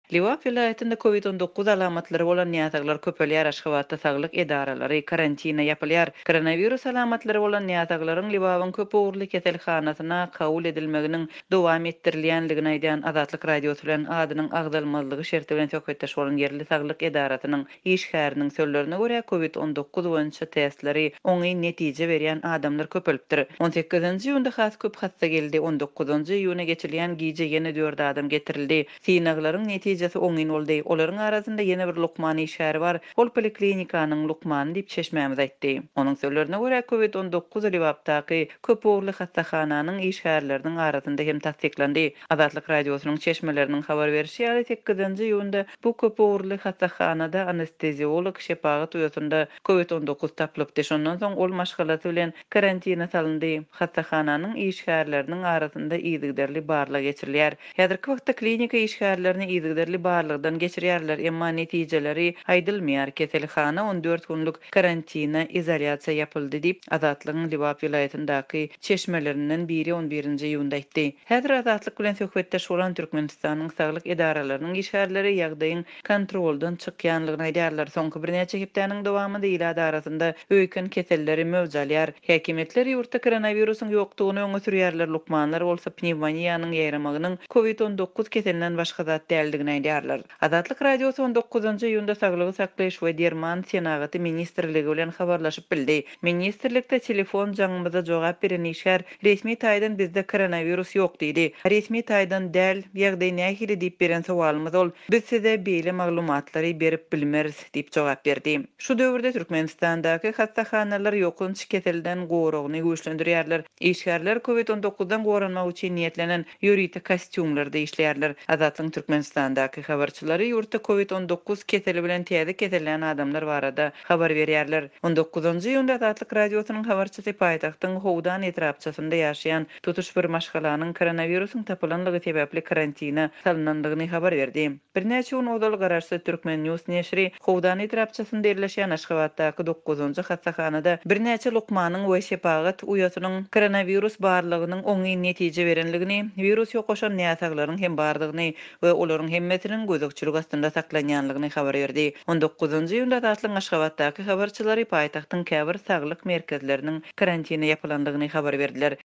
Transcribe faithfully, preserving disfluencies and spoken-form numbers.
Liwap vilayetinde kovid on dokuz alamatlary bolan ýataglar köpelýär. Aşgabatda saglyk edaralary karantina ýapylýar. Koronavirus alamatlary bolan ýataglaryň Liwapyň köp ugurly keselhanasyna kabul edilmeginiň dowam etdirilýänligini aýdan Azatlyk radiosu bilen adynyň agdalmazlygy şerti bilen söhbetdeş bolan yerli saglyk edarasynyň işgäriniň sözlerine görä kovid on dokuz boýunça testleri oňy netije berýän adamlar köpelipdir. on sekizinji ýylda has köp hassa geldi. on dokuzunji ýylyna geçilýän giýje ýene dört adam getirildi. Sinaglaryň netije Jesi oňyn boldy. Olaryň arasynda ýene bir Lukmany işäri bar. Ol poliklinikanyň Lukmany diýip çeşmämiz aýtdy. Onuň sözlerine görä kovid on dokuz Liwapdaky köp ugurly hastahananyň işgärleriniň arasynda hem tasdiklendi. Azatlyk radiosynyň çeşmeleriniň habar berişi ýaly sekizinji ýylda bu köp ugurly hastahanada anesteziolog şepagat uýatynda kovid on dokuz taplypdy. Şondan soň ol maşgalasy bilen karantina salyndy. Hastahananyň işgärleriniň arasynda ýygyderli barla geçirilýär. Häzirki wagtda klinika işgärlerini ýygyderli barlygdan geçirýärler, emma netijeleri aýdylmaýar. Keselhana on dört günlük karantina izolasiýa ýapyldy diýip Azatlygyň Liwap vilayatynyňdaky çeşmelerinden biri on birinji ýylda aýtdy. Häzir Azatlyk bilen söhbetdeş bolan Türkmenistanyň saglyk edaralarynyň işgärleri ýagdaýyň kontroldan çykýanlygyny aýdýarlar. Soňky bir neçe hepdeniň dowamında ýylada arasynda öýken keselleri mewjalýar. Häkimetler ýurtda koronawirusyň ýokdugyny öňe sürýärler. Lukmanlar bolsa pnevmoniýanyň ýaýramagynyň kovid on dokuz keselinden başga zat däldigini aýdýarlar. Azatlyk radiosu on dokuzunji ýylda Saglygy saklaýyş we derman senagaty ministrligi bilen habarlaşyp bildi. Ministrlikde telefon jaňymyza jogap beren işgär resmi taýdan bizde koronavirus ýok diýdi. Resmi taýdan däl ýagdaý nähili diýip beren sowalymyz ol. Biz size beýle maglumatlary berip bilmeriz diýip jogap berdi. Şu döwürde Türkmenistandaky hastahanalar ýokun keselden goragyny güýçlendirýärler. İşgärler kovid on dokuzdan goranmak üçin niýetlenen ýöriýte kostyumlarda işleýärler. Azatlyň Türkmenistandaky habarçylary ýurtda kovid on dokuz keseli bilen täze kesellän adamlar barada habar berýärler. on dokuzunji ýylda Azatlyk radiosynyň habarçysy paýtagtyň Howdan etrapçasynda ýaşaýan tutuş bir maşgalanyň koronawirusyň tapylanlygy sebäpli karantina salynandygyny habar berdi. Bir näçe gün odal garaşy Türkmen News neşri Howdan etrapçasynda ýerleşýän Aşgabatdaky dokuzunji hastahanada bir näçe Lukmanyň we şepagat uýatynyň koronavirus barlygynyň oňy netije berenligini, virus ýokaşan näsaklaryň hem bardygyny we olaryň hemmetiniň gözükçülük astynda saklanýanlygyny habar berdi. on dokuzunji ýylda Azatlyň Aşgabatdaky habarçylary paýtagtyň käbir saglyk merkezleriniň karantina ýapylandygyny habar berdiler.